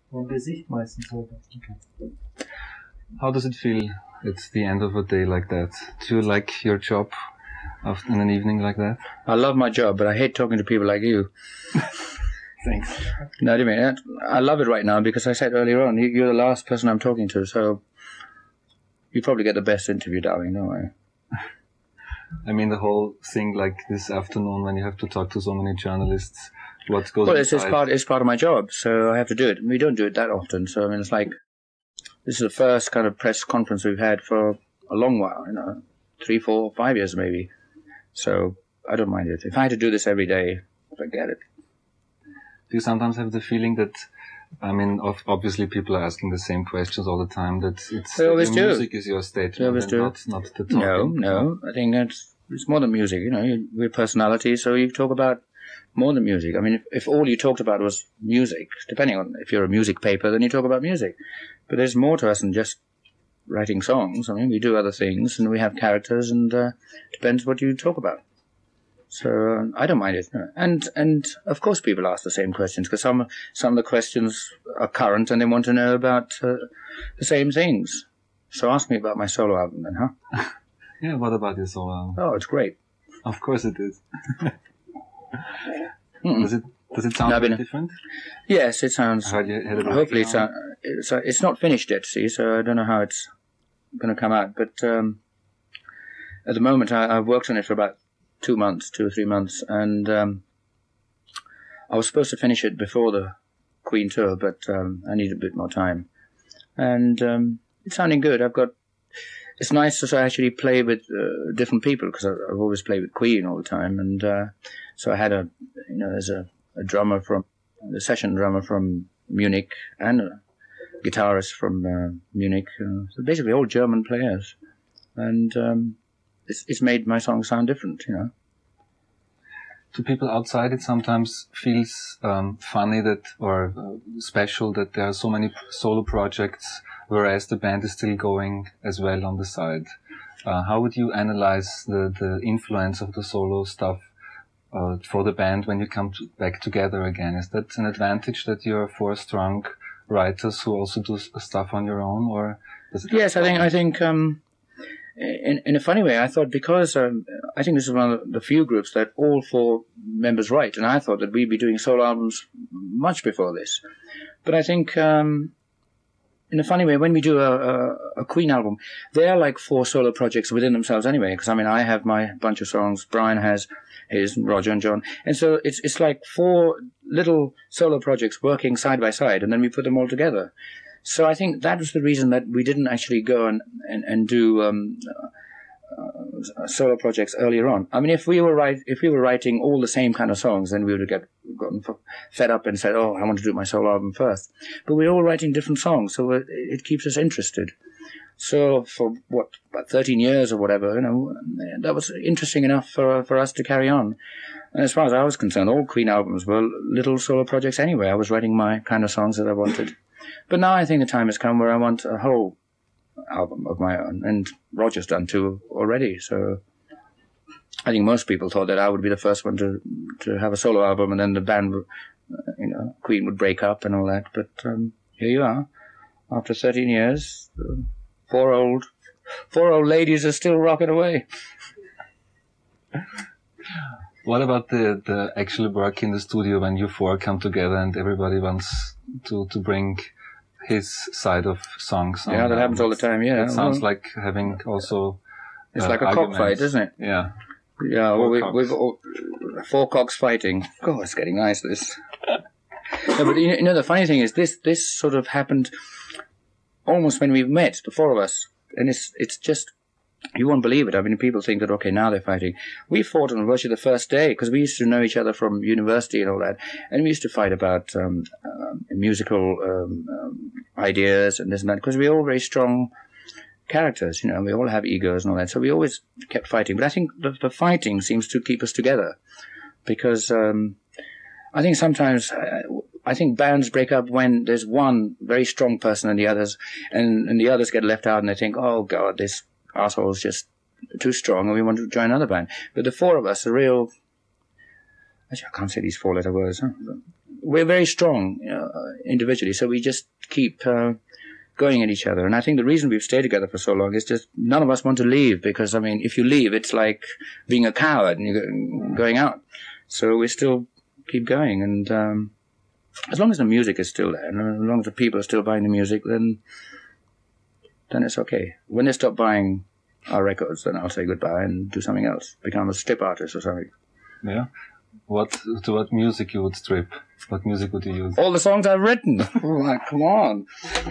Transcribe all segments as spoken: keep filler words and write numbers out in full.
Okay. How does it feel at the end of a day like that? Do you like your job after, in an evening like that? I love my job, but I hate talking to people like you. Thanks. No, I mean, I love it right now because I said earlier on, you're the last person I'm talking to, so you probably get the best interview, darling, don't I? I mean, the whole thing like this afternoon when you have to talk to so many journalists, what goes Well, it's, it's, inside? part, it's part of my job, so I have to do it. We don't do it that often, so I mean, it's like, this is the first kind of press conference we've had for a long while, you know, three, four, five years maybe. So I don't mind it. If I had to do this every day, forget it. Do you sometimes have the feeling that, I mean, obviously people are asking the same questions all the time, that it's they always your do. music is your statement they always and do. not, not the talking? No, no. I think it's, it's more than music, you know. We're personalities, so you talk about more than music. I mean, if, if all you talked about was music, depending on if you're a music paper, then you talk about music. But there's more to us than just writing songs. I mean, we do other things, and we have characters, and uh, depends what you talk about. So uh, I don't mind it. And and of course people ask the same questions, because some, some of the questions are current, and they want to know about uh, the same things. So ask me about my solo album then, huh? Yeah, what about your solo album? Oh, it's great. Of course it is. Mm. Does it does it sound No, very been, different? Yes, it sounds. How do you, how Hopefully, it's, uh, it's uh, it's not finished yet. See, so I don't know how it's going to come out. But um, at the moment, I, I've worked on it for about two months, two or three months, and um, I was supposed to finish it before the Queen tour, but um, I need a bit more time. And um, it's sounding good. I've got. It's nice to actually play with uh, different people, because I've always played with Queen all the time, and uh, so I had a, you know, there's a, a drummer from, a session drummer from Munich, and a guitarist from uh, Munich. Uh, so basically all German players, and um, it's, it's made my song sound different, you know. To people outside, it sometimes feels um, funny that, or uh, special that there are so many solo projects, whereas the band is still going as well on the side. Uh, how would you analyze the, the influence of the solo stuff uh, for the band when you come to, back together again? Is that an advantage that you're four strong writers who also do stuff on your own, or does it? Yes, I think I think um, in in a funny way, I thought because um, I think this is one of the few groups that all four members write, and I thought that we'd be doing solo albums much before this. But I think. Um, In a funny way, when we do a, a, a Queen album, they are like four solo projects within themselves anyway. Because I mean, I have my bunch of songs, Brian has his, Roger and John, and so it's it's like four little solo projects working side by side, and then we put them all together. So I think that was the reason that we didn't actually go and and, and do um, uh, solo projects earlier on. I mean, if we were write, if we were writing all the same kind of songs, then we would have get, gotten fed up and said, "Oh, I want to do my solo album first." But we're all writing different songs, so it, it keeps us interested. So for what, about thirteen years or whatever, you know, that was interesting enough for for us to carry on. And as far as I was concerned, all Queen albums were little solo projects anyway. I was writing my kind of songs that I wanted. But now I think the time has come where I want a whole album of my own, and Roger's done two already, so I think most people thought that I would be the first one to to have a solo album, and then the band, you know, Queen would break up and all that. But um, here you are, after thirteen years, four old four old ladies are still rocking away. What about the the actual work in the studio when you four come together and everybody wants to to bring his side of songs? Yeah, that happens all the time. Yeah, it sounds well, like having also. It's uh, like a cockfight, isn't it? Yeah. Yeah. Four Well, we, cocks. we've all, four cocks fighting. God, it's getting nice. This. No, but you know, the funny thing is, this this sort of happened almost when we met, the four of us, and it's it's just. You won't believe it. I mean, people think that, okay, now they're fighting. We fought on virtually the first day, because we used to know each other from university and all that, and we used to fight about um, uh, musical um, um, ideas and this and that, because we're all very strong characters, you know, we all have egos and all that, so we always kept fighting. But I think the, the fighting seems to keep us together, because um, I think sometimes, uh, I think bands break up when there's one very strong person and the others, and, and the others get left out, and they think, oh God, this asshole's just too strong and we want to join another band. But the four of us are real, actually I can't say these four letter words, huh? we're very strong uh, individually, so we just keep uh, going at each other. And I think the reason we've stayed together for so long is just none of us want to leave, because, I mean, if you leave, it's like being a coward and you're going out. So we still keep going, and um, as long as the music is still there, and as long as the people are still buying the music, then then it's okay. When they stop buying our records, then I'll say goodbye and do something else, become a strip artist or something. Yeah. What to what music you would strip? What music would you use? All the songs I've written. Oh, come on.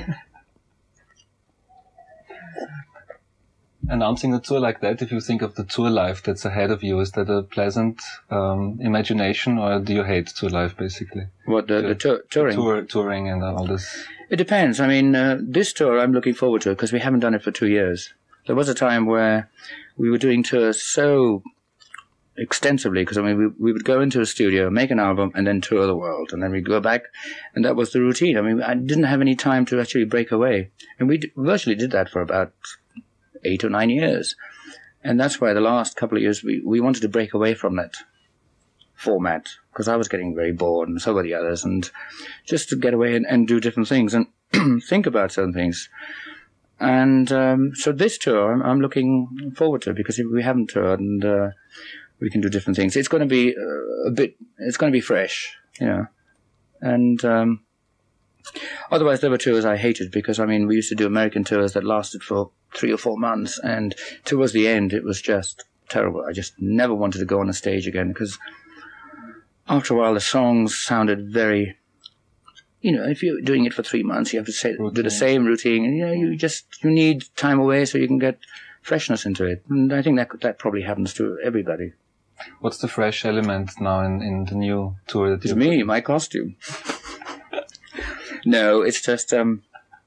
Announcing a tour like that, if you think of the tour life that's ahead of you, is that a pleasant um, imagination, or do you hate tour life, basically? What, the, the, the tour, touring? Tour, touring and all this. It depends. I mean, uh, this tour I'm looking forward to, because we haven't done it for two years. There was a time where we were doing tours so extensively, because I mean, we, we would go into a studio, make an album, and then tour the world, and then we'd go back, and that was the routine. I mean, I didn't have any time to actually break away, and we d- virtually did that for about eight or nine years, and that's why the last couple of years we, we wanted to break away from that format, because I was getting very bored, and so were the others, and just to get away and, and do different things and think about certain things. And um, so this tour I'm, I'm looking forward to, because we haven't toured, and uh, we can do different things. It's going to be uh, a bit, it's going to be fresh, you know. And um, otherwise, there were tours I hated, because, I mean, we used to do American tours that lasted for three or four months, and towards the end, it was just terrible. I just never wanted to go on a stage again, because after a while, the songs sounded very, you know, if you're doing it for three months, you have to say, do the same routine, and, you know, you just, you need time away so you can get freshness into it. And I think that that probably happens to everybody. What's the fresh element now in, in the new tour? That it's me, putting? My costume. No, it's just, um,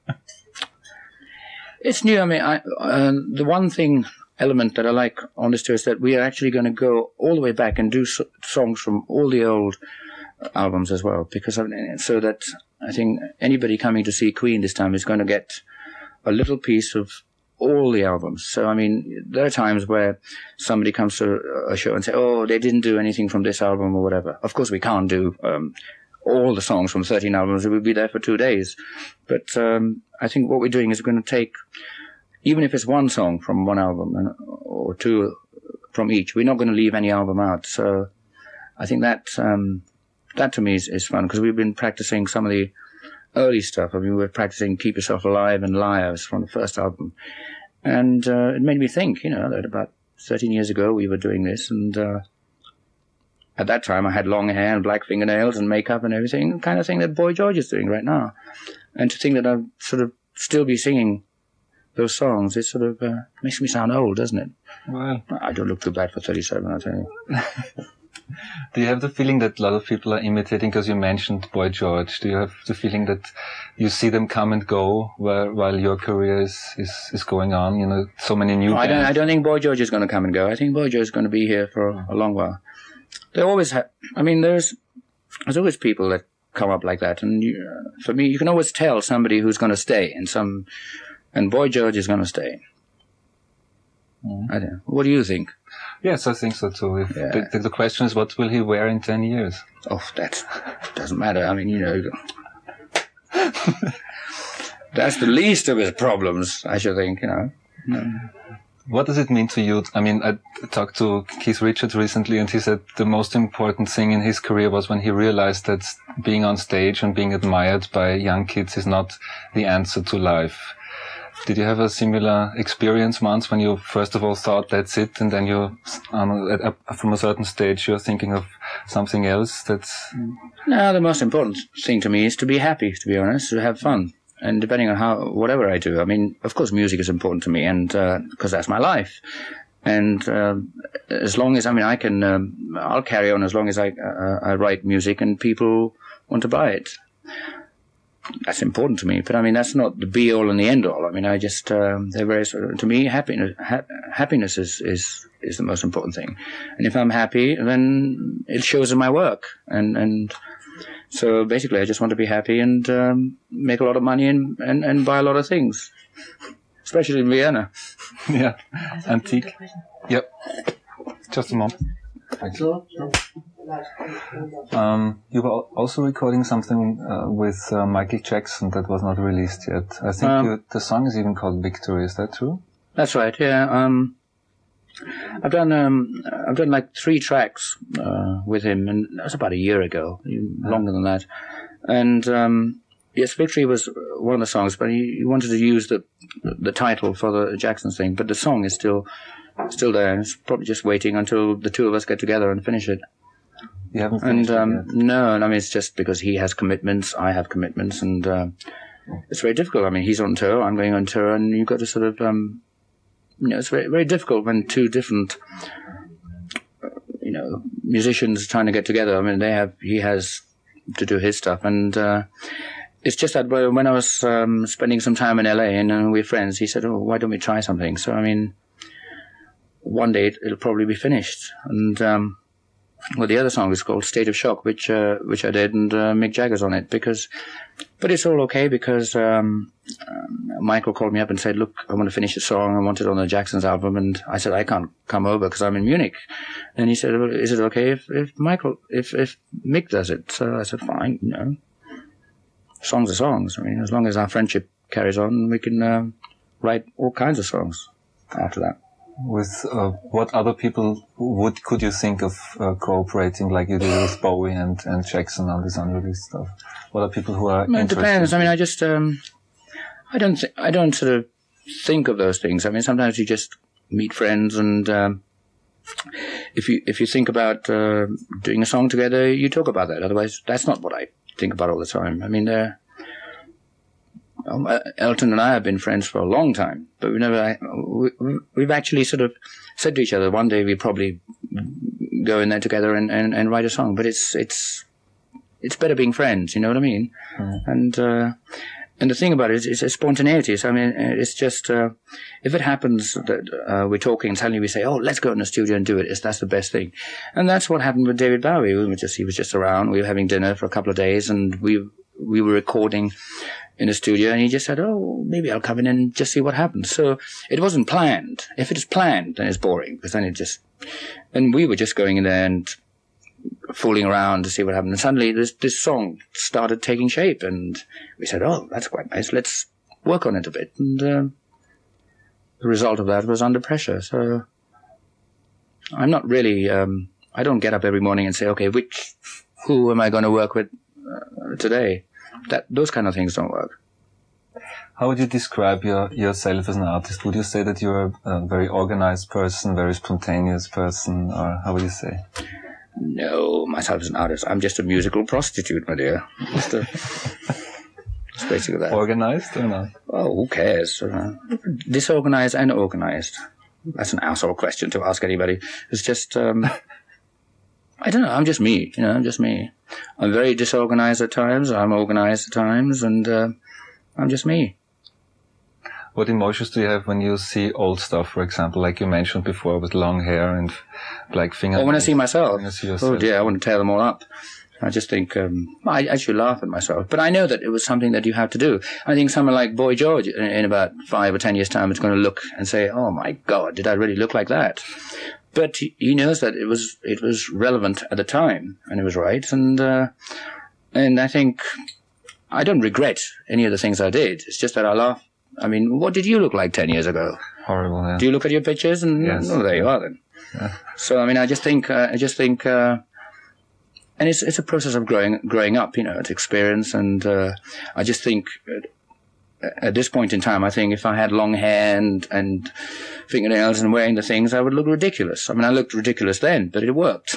it's new. I mean, I, uh, the one thing, element that I like on this tour is that we are actually going to go all the way back and do so- songs from all the old albums as well, because I mean, so that I think anybody coming to see Queen this time is going to get a little piece of all the albums. So, I mean, there are times where somebody comes to a show and say, oh, they didn't do anything from this album or whatever. Of course, we can't do um, all the songs from thirteen albums. We'll be there for two days. But um, I think what we're doing is we're going to take, even if it's one song from one album and, or two from each, we're not going to leave any album out. So I think that um, that to me is, is fun, because we've been practicing some of the early stuff. I mean, we were practicing Keep Yourself Alive and Liars from the first album. And uh, it made me think, you know, that about thirteen years ago we were doing this, and uh, at that time I had long hair and black fingernails and makeup and everything, the kind of thing that Boy George is doing right now. And to think that I'd sort of still be singing those songs, it sort of uh, makes me sound old, doesn't it? Well, I don't look too bad for thirty-seven, I'll tell you. Do you have the feeling that a lot of people are imitating, because you mentioned Boy George, do you have the feeling that you see them come and go while, while your career is, is, is going on? You know, so many new no, I bands. don't, I don't think Boy George is going to come and go. I think Boy George is going to be here for a long while. They always have, I mean, there's, there's always people that come up like that. And you, uh, for me, you can always tell somebody who's going to stay, and some, and Boy George is going to stay. Mm. I don't know. What do you think? Yes, I think so too. If yeah. the, the question is, what will he wear in ten years? Oh, that doesn't matter. I mean, you know, that's the least of his problems, I should think, you know. Mm. What does it mean to you? I mean, I talked to Keith Richards recently, and he said the most important thing in his career was when he realized that being on stage and being admired by young kids is not the answer to life. Did you have a similar experience once, when you first of all thought that's it, and then you, um, at, at, from a certain stage, you're thinking of something else? That's no. The most important thing to me is to be happy. To be honest, to have fun, and depending on how whatever I do. I mean, of course, music is important to me, and because uh, that's my life. And uh, as long as I mean, I can, um, I'll carry on as long as I uh, I write music and people want to buy it. That's important to me, but I mean, that's not the be all and the end all. I mean, I just, um, they're very, to me, happiness, ha- happiness is, is, is the most important thing. And if I'm happy, then it shows in my work. And, and so basically I just want to be happy and, um, make a lot of money and, and, and buy a lot of things, especially in Vienna. Yeah. Antique. Yep. Just a moment. Thanks. Um, you were also recording something uh, with uh, Michael Jackson that was not released yet. I think um, you, the song is even called Victory. Is that true? That's right. Yeah. Um, I've done um, I've done like three tracks uh, with him, and that was about a year ago, longer than that. And um, yes, Victory was one of the songs, but he, he wanted to use the the title for the Jackson thing. But the song is still still there. It's probably just waiting until the two of us get together and finish it. You haven't finished and, um, it yet? No, I mean, it's just because he has commitments, I have commitments, and uh, it's very difficult. I mean, he's on tour, I'm going on tour, and you've got to sort of, um, you know, it's very, very difficult when two different, you know, musicians trying to get together. I mean, they have, he has to do his stuff, and uh, it's just that when I was um, spending some time in L A and uh, we're friends, he said, oh, why don't we try something? So, I mean, one day it, it'll probably be finished, and... Um, Well, the other song is called State of Shock, which uh, which I did, and uh, Mick Jagger's on it. Because, but it's all okay because um, um, Michael called me up and said, "Look, I want to finish the song. I want it on the Jackson's album." And I said, "I can't come over because I'm in Munich." And he said, well, "Is it okay if, if Michael, if if Mick does it?" So I said, "Fine, you know, songs are songs. I mean, as long as our friendship carries on, we can uh, write all kinds of songs after that." With uh, what other people would could you think of uh, cooperating like you did with Bowie and, and Jackson on this unreleased stuff? What are people who are? Well, it depends. I mean, I just um, I don't th- I don't sort of think of those things. I mean, sometimes you just meet friends, and um, if you if you think about uh, doing a song together, you talk about that. Otherwise, that's not what I think about all the time. I mean, uh, Um, Elton and I have been friends for a long time, but we never, we, we've actually sort of said to each other, one day we probably go in there together and, and, and write a song, but it's, it's, it's better being friends, you know what I mean? Mm. And, uh, and the thing about it is, it's a spontaneity. So, I mean, it's just, uh, if it happens that, uh, we're talking and suddenly we say, oh, let's go in the studio and do it, it's, that's the best thing. And that's what happened with David Bowie. We were just, he was just around, we were having dinner for a couple of days, and we, we were recording in the studio, and he just said, oh, maybe I'll come in and just see what happens. So it wasn't planned. If it is planned, then it's boring, because then it just... And we were just going in there and fooling around to see what happened. And suddenly this, this song started taking shape, and we said, oh, that's quite nice. Let's work on it a bit. And uh, the result of that was Under Pressure. So I'm not really... Um, I don't get up every morning and say, okay, which... Who am I going to work with uh, today? That those kind of things don't work. How would you describe your, yourself as an artist? Would you say that you're a, a very organized person, very spontaneous person, or how would you say? No, myself as an artist, I'm just a musical prostitute, my dear. Just a, it's basically that. Organized or not? Oh, who cares? Uh, disorganized and organized. That's an asshole question to ask anybody. It's just... Um, I don't know, I'm just me, you know, I'm just me. I'm very disorganized at times, I'm organized at times, and uh, I'm just me. What emotions do you have when you see old stuff, for example, like you mentioned before, with long hair and black fingernails? Or when I see myself. When you see yourself. Oh dear, I want to tear them all up. I just think, um, I actually laugh at myself. But I know that it was something that you have to do. I think someone like Boy George, in, in about five or ten years' time, is going to look and say, oh my God, did I really look like that? But he knows that it was it was relevant at the time, and it was right. And uh, and I think I don't regret any of the things I did. It's just that I laugh. I mean, what did you look like ten years ago? Horrible. Yeah. Do you look at your pictures? And yes. Oh, there you are then. Yeah. So I mean, I just think uh, I just think, uh, and it's it's a process of growing growing up. You know, it's experience, and uh, I just think. Uh, At this point in time, I think if I had long hair and, and fingernails and wearing the things, I would look ridiculous. I mean, I looked ridiculous then, but it worked.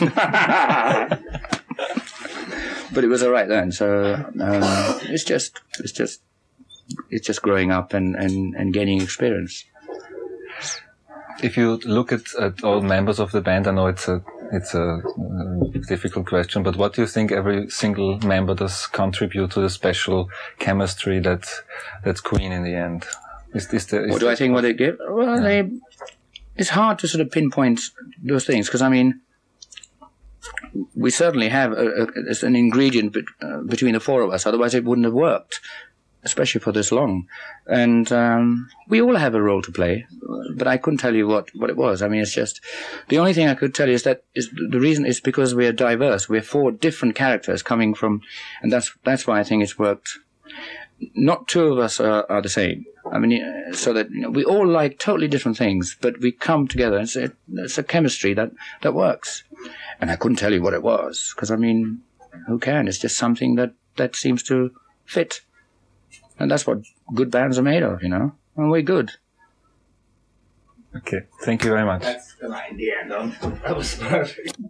But it was all right then. So um, it's just, it's just, it's just growing up and, and, and gaining experience. If you look at, at all members of the band, I know it's a it's a uh, difficult question, but what do you think every single member does contribute to the special chemistry that that's Queen in the end? Is this the? Is what do I think? What they give? Well, yeah. they. It's hard to sort of pinpoint those things because I mean, we certainly have a, a, an ingredient be, uh, between the four of us. Otherwise, it wouldn't have worked. especially for this long. And um, we all have a role to play, but I couldn't tell you what, what it was. I mean, it's just, the only thing I could tell you is that is the reason is because we are diverse. We're four different characters coming from, and that's that's why I think it's worked. Not two of us are, are the same. I mean, so that, you know, we all like totally different things, but we come together. It's a, it's a chemistry that, that works. And I couldn't tell you what it was, because, I mean, who can? It's just something that, that seems to fit. And that's what good bands are made of, you know? And we're good. Okay, thank you very much. That's the line, the end. That was perfect.